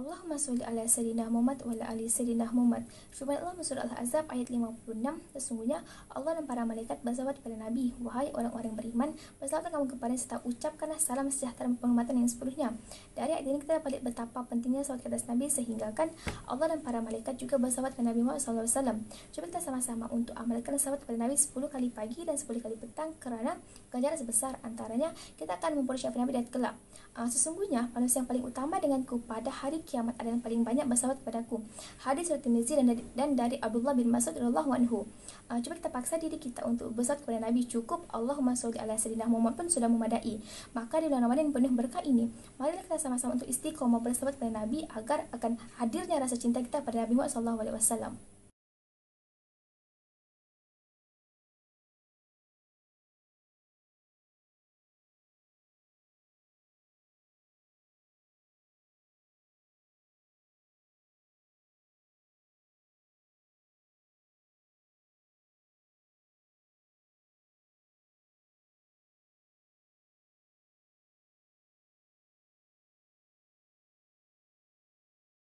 Allahumma sholli ala sayyidina Muhammad wa ala ali sayyidina Muhammad. Firman Allah surah Al-Ahzab ayat 56, sesungguhnya Allah dan para malaikat bersalawat kepada Nabi. Wahai orang-orang beriman, bersalawatlah kamu kepadanya serta ucapkanlah salam sejahtera dan penghormatan yang sepenuhnya. Dari ayat ini kita dapat lihat betapa pentingnya salawat ke atas Nabi, sehingga kan Allah dan para malaikat juga bersalawat kepada Nabi Muhammad SAW. Coba kita sama-sama untuk amalkan salawat kepada Nabi 10 kali pagi dan 10 kali petang, kerana ganjaran sebesar antaranya kita akan mempersiapkan Nabi dan kelak. Sesungguhnya manusia yang paling utama denganku pada hari kiamat adalah yang paling banyak bersalawat kepadaku. Hadis riwayat Tirmizi dan dari Abdullah bin Mas'ud radhiyallahu anhu. Coba kita paksa diri kita untuk bersalawat kepada Nabi. Cukup Allahumma sholli ala sayyidina Muhammad pun sudah memadai. Maka di bulan Ramadan penuh berkah ini, marilah kita sama-sama untuk istiqomah bersalawat kepada Nabi agar akan hadirnya rasa cinta kita pada Nabi Muhammad SAW.